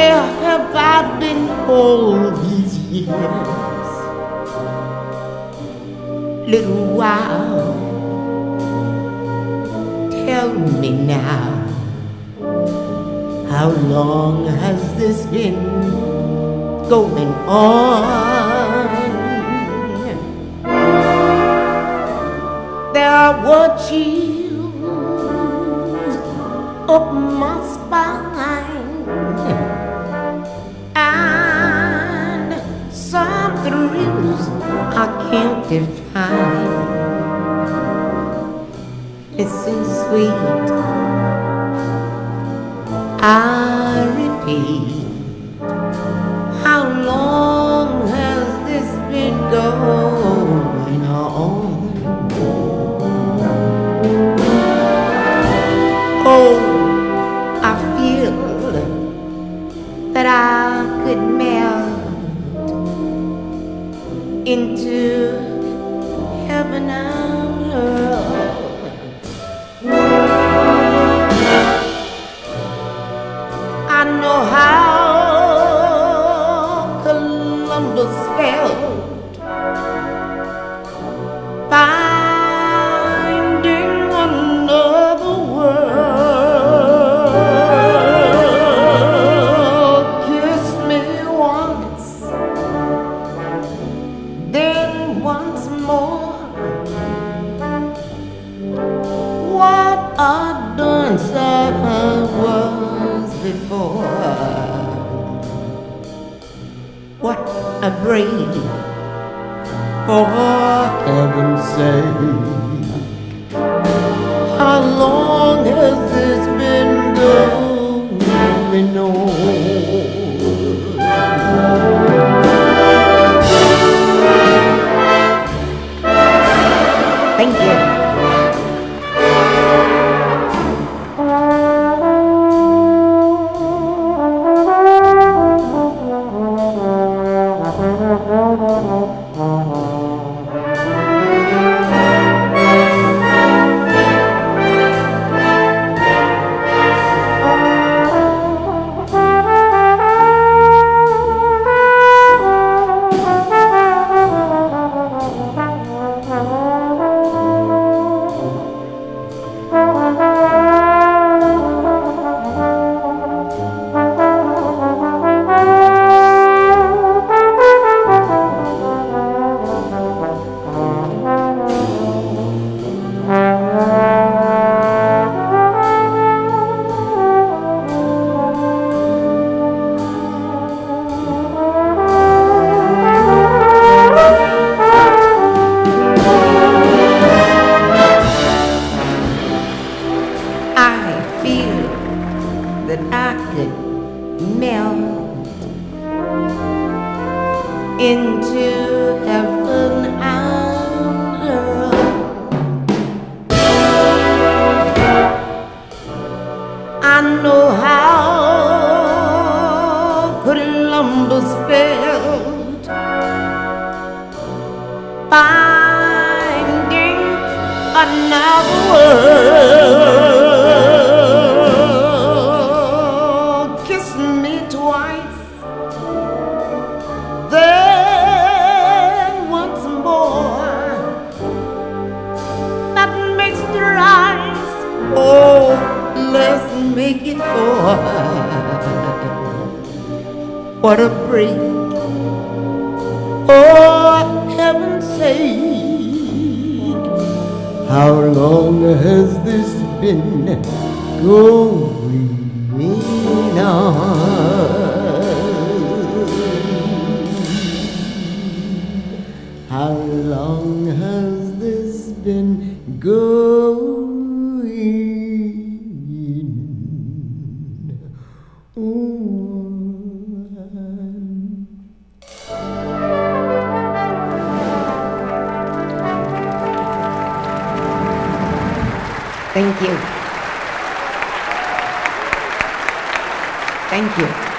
Where have I been all these years? Little while, tell me now, how long has this been going on? There were chills up my spine and some thrills I can't define. Listen, sweet, I repeat, how long has this been going on? Oh, I feel that I could melt into heaven on earth. I know how Columbus felt, finding another world. Kiss me once, then once more. What a dancer was before. What a break, for heaven's sake. How long has this been going on? Thank you. That I could melt into heaven on earth. I know how Columbus felt, finding another world. Then once more, that makes the rise. Oh, let's make it four. What a break, for heaven's sake. How long has this been going on? How long has this been going on? Thank you. Thank you.